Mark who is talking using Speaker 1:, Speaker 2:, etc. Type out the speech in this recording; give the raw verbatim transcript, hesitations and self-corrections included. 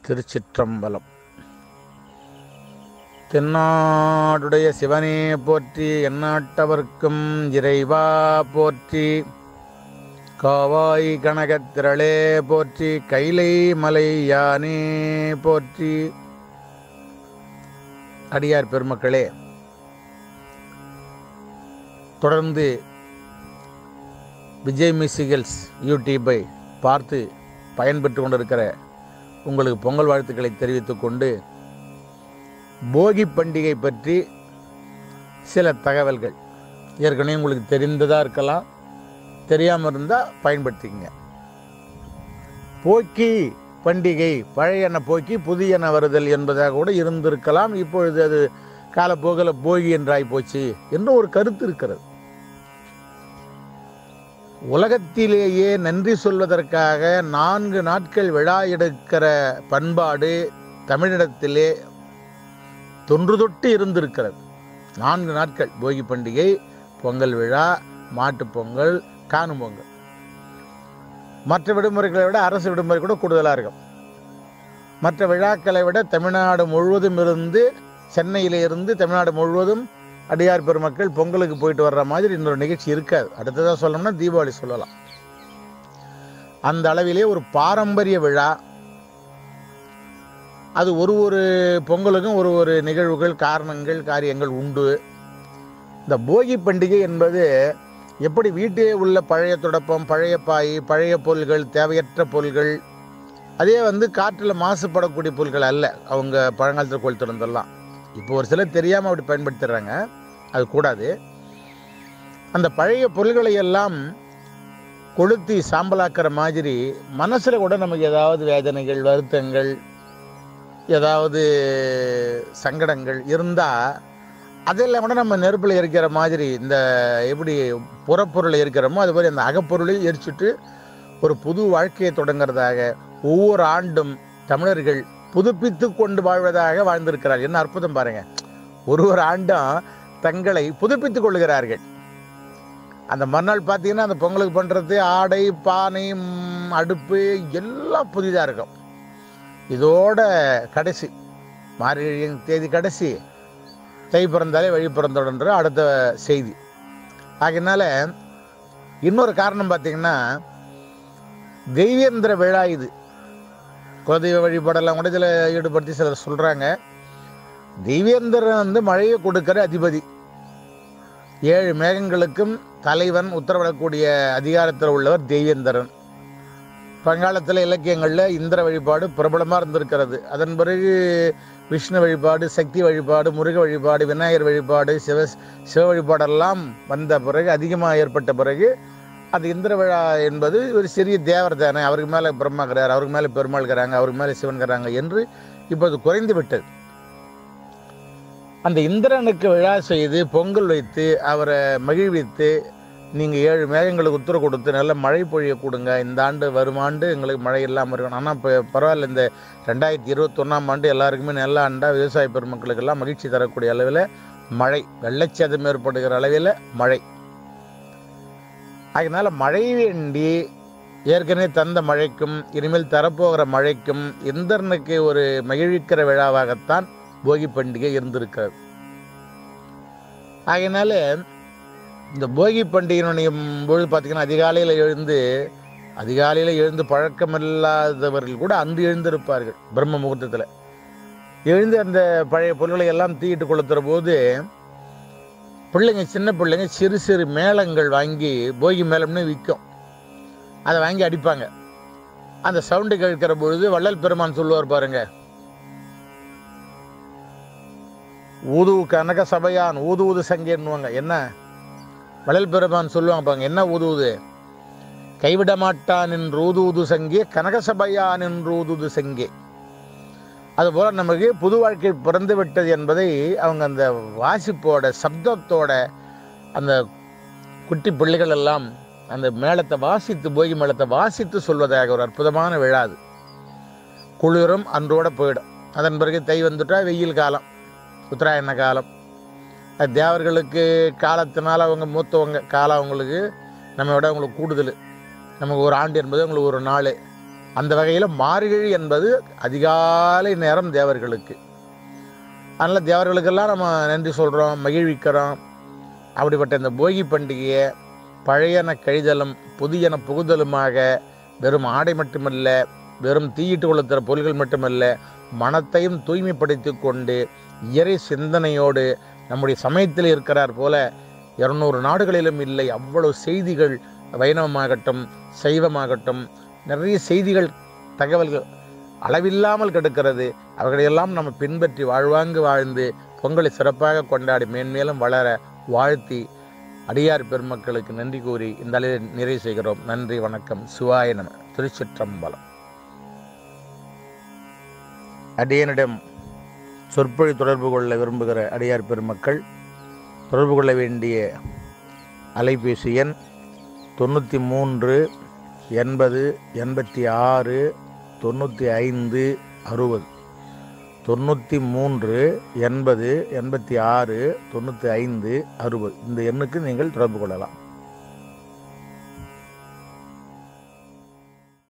Speaker 1: திருச்சிற்றம்பலம். தென்னாடுடைய சிவனே போற்றி, எந்நாட்டவர்க்கும் இறைவா போற்றி. காவாய் கனகத்திரளே போற்றி, கைலை மலை யானே போற்றி. அடியார் பெருமக்களே, தொடர்ந்து விஜய் மியூசிகல்ஸ் யூடியூப்பை பார்த்து பயன்பெற்று கொண்டிருக்கிற உங்களுக்கு பொங்கல் வாழ்த்துக்களை தெரிவித்துக் கொண்டு, போகி பண்டிகை பற்றி சில தகவல்கள் ஏற்கனவே உங்களுக்கு தெரிந்ததாக இருக்கலாம், தெரியாமல் இருந்தால் பயன்படுத்திக்கங்க. போக்கி பண்டிகை பழையன போக்கி புதியன வருதல் என்பதாக கூட இருந்திருக்கலாம். இப்பொழுது அது காலப்போக்கில் போகி என்றாய் போச்சு என்று ஒரு கருத்து இருக்கிறது. உலகத்திலேயே நன்றி சொல்வதற்காக நான்கு நாட்கள் விழா எடுக்கிற பண்பாடு தமிழிடத்திலே தொன்று தொட்டு இருந்திருக்கிறது. நான்கு நாட்கள் போகி பண்டிகை, பொங்கல் விழா, மாட்டுப் பொங்கல், காணும் பொங்கல். மற்ற விடுமுறைகளை விட அரசு விடுமுறை கூட கூடுதலாக இருக்கும். மற்ற விழாக்களை விட தமிழ்நாடு முழுவதும் இருந்து, சென்னையிலே இருந்து தமிழ்நாடு முழுவதும் அடியார் பெருமக்கள் பொங்கலுக்கு போயிட்டு வர்ற மாதிரி இன்னொரு நிகழ்ச்சி இருக்காது. அடுத்ததாக சொல்லணும்னா தீபாவளி சொல்லலாம். அந்த அளவிலே ஒரு பாரம்பரிய விழா. அது ஒரு ஒரு பொங்கலுக்கும் ஒரு ஒரு நிகழ்வுகள், காரணங்கள், காரியங்கள் உண்டு. இந்த போகி பண்டிகை என்பது எப்படி வீட்டிலே உள்ள பழைய துடப்பம், பழைய பாய், பழைய பொருள்கள், தேவையற்ற பொருள்கள், அதே வந்து காற்றில் மாசுபடக்கூடிய பொருட்கள் அல்ல. அவங்க பழங்காலத்தில் கோயில் திறந்தெல்லாம் இப்போ ஒரு சிலர் தெரியாமல் அப்படி பயன்படுத்துகிறாங்க. அது கூடாது. அந்த பழைய பொருள்களை எல்லாம் கொளுத்தி சாம்பலாக்கிற மாதிரி மனசில் கூட நமக்கு ஏதாவது வேதனைகள், வருத்தங்கள், ஏதாவது சங்கடங்கள் இருந்தால் அதெல்லாம் கூட நம்ம நெருப்பில் எரிக்கிற மாதிரி, இந்த எப்படி புறப்பொருளை எரிக்கிறோமோ அது மாதிரி அந்த அகப்பொருளையும் எரிச்சுட்டு ஒரு புது வாழ்க்கையை தொடங்கிறதாக ஒவ்வொரு ஆண்டும் தமிழர்கள் புதுப்பித்து கொண்டு வாழ்வதாக வாழ்ந்திருக்கிறார். என்ன அற்புதம் பாருங்க! ஒரு ஒரு ஆண்டும் தங்களை புதுப்பித்துக் கொள்கிறார்கள். அந்த மறுநாள் பார்த்தீங்கன்னா அந்த பொங்கலுக்கு பண்ணுறது ஆடை, பானை, அடுப்பு எல்லாம் புதிதாக இருக்கும். இதோட கடைசி மார்கழி தேதி கடைசி, தை பிறந்தாலே வழி பிறந்தோடன்ற அடுத்த செய்தி. ஆகையினால இன்னொரு காரணம் பார்த்தீங்கன்னா தெய்வேந்திர விழா இது. குலதெய்வ வழிபாடெல்லாம் கூட இதில் ஈடுபடுத்தி சிலர் சொல்கிறாங்க. தெய்வேந்திரன் வந்து மழையை கொடுக்கிற அதிபதி, ஏழு மேகங்களுக்கும் தலைவன், உத்தரவிடக்கூடிய அதிகாரத்தில் உள்ளவர் தெய்வேந்திரன். பழங்காலத்தில் இலக்கியங்களில் இந்திர வழிபாடு பிரபலமாக இருந்திருக்கிறது. அதன் பிறகு விஷ்ணு வழிபாடு, சக்தி வழிபாடு, முருக வழிபாடு, விநாயகர் வழிபாடு, சிவ சிவ வழிபாடெல்லாம் வந்த பிறகு, அதிகமாக ஏற்பட்ட பிறகு அது இந்திர விழா என்பது ஒரு சிறிய தேவர் தானே, அவருக்கு மேலே பிரம்மாக்கிறார், அவருக்கு மேலே பெருமாள்கிறாங்க, அவருக்கு மேலே சிவன்கிறாங்க என்று இப்போது குறைந்து விட்டது. அந்த இந்திரனுக்கு விழா செய்து பொங்கல் வைத்து அவரை மகிழ்வித்து, நீங்கள் ஏழு மேகங்களுக்கு உத்தரவு கொடுத்து நல்ல மழை பொழிய கொடுங்க, இந்த ஆண்டு வரும் ஆண்டு எங்களுக்கு மழை இல்லாமல் இருக்கணும். ஆனால் இப்போ பரவாயில்ல, இந்த ரெண்டாயிரத்தி இருபத்தொன்னாம் ஆண்டு எல்லாருக்குமே நல்ல ஆண்டாக விவசாய பெருமக்களுக்கெல்லாம் மகிழ்ச்சி தரக்கூடிய அளவில் மழை, வெள்ளச்சேதம் ஏற்படுகிற அளவில் மழை. அதனால் மழை வேண்டி ஏற்கனவே தந்த மழைக்கும் இனிமேல் தரப்போகிற மழைக்கும் இந்திரனுக்கு ஒரு மகிழ்விக்கிற விழாவாகத்தான் போகி பண்டிகை இருந்திருக்கிறது. ஆகையினால இந்த போகி பண்டிகையினுடைய பொழுது பார்த்திங்கன்னா அதிகாலையில் எழுந்து அதிகாலையில் எழுந்து பழக்கமில்லாதவர்கள் கூட அன்று எழுந்திருப்பார்கள். பிரம்ம முகூர்த்தத்தில் எழுந்து அந்த பழைய பொருட்களை எல்லாம் தீயிட்டு கொளுத்துற போது பிள்ளைங்க, சின்ன பிள்ளைங்க சிறு சிறு மேளங்கள் வாங்கி, போகி மேளம்னு விற்கும், அதை வாங்கி அடிப்பாங்க. அந்த சவுண்டு கேட்கிற பொழுது வள்ளல் பெருமான் சொல்லுவார் பாருங்க, ஊது கனக சபையான் ஊது ஊது சங்கேன்னுவாங்க. என்ன வள்ளல் பெருமான் சொல்லுவாங்க பாருங்க, என்ன ஊதுவது? கைவிட மாட்டான் என்று ஊது ஊது சங்கே, கனக சபையான் என்று ஊது ஊது சங்கே. அதுபோல் நமக்கு புது வாழ்க்கை பிறந்து விட்டது என்பதை அவங்க அந்த வாசிப்போட, சப்தத்தோட, அந்த குட்டி பிள்ளைகள் எல்லாம் அந்த மேளத்தை வாசித்து, போகி மேளத்தை வாசித்து சொல்வதாக ஒரு அற்புதமான விழா. அது குளிரும் அன்றோடு போயிடும். அதன் பிறகு தை வந்துட்டால் வெயில் காலம், உத்தராயண காலம். அது தேவர்களுக்கு காலத்தினால் அவங்க மூத்தவங்க, காலம் அவங்களுக்கு நம்ம விட அவங்களுக்கு கூடுதல். நமக்கு ஒரு ஆண்டு என்பது அவங்களுக்கு ஒரு நாள். அந்த வகையில் மார்கழி என்பது அதிகாலை நேரம் தேவர்களுக்கு. அதனால் தேவர்களுக்கெல்லாம் நம்ம நன்றி சொல்கிறோம், மகிழ்விக்கிறோம். அப்படிப்பட்ட இந்த போகி பண்டிகையை பழையன கழிதலும் புதியன புகுதலுமாக வெறும் ஆடை மட்டுமல்ல, வெறும் தீயிட்டு கொளுத்துகிற பொருள்கள் மட்டுமல்ல, மனத்தையும் தூய்மைப்படுத்தி கொண்டு இயறை சிந்தனையோடு நம்முடைய சமயத்தில் இருக்கிறார் போல இருநூறு நாடுகளிலும் இல்லை அவ்வளவு செய்திகள், வைணவமாகட்டும் சைவமாகட்டும் நிறைய செய்திகள் தகவல்கள் அளவில்லாமல் கிடக்கிறது. அவர்களையெல்லாம் நம்ம பின்பற்றி வாழ்வாங்கு வாழ்ந்து பொங்கலை சிறப்பாக கொண்டாடி மேன்மேலும் வளர வாழ்த்தி அடியார் பெருமக்களுக்கு நன்றி கூறி இந்த அளவில் நிறைவு செய்கிறோம். நன்றி, வணக்கம். சிவாய நம. திருச்சிற்றம்பலம். அடியனிடம் சொற்பொழி தொடர்பு கொள்ள விரும்புகிற அடியார் பெருமக்கள் தொடர்பு கொள்ள வேண்டிய அலைபேசி எண் தொண்ணூற்றி மூன்று எண்பது எண்பத்தி ஆறு தொண்ணூற்றி ஐந்து அறுபது. தொண்ணூற்றி மூன்று எண்பது எண்பத்தி ஆறு தொண்ணூற்றி ஐந்து அறுபது. இந்த எண்ணுக்கு நீங்கள் தொடர்பு கொள்ளலாம்.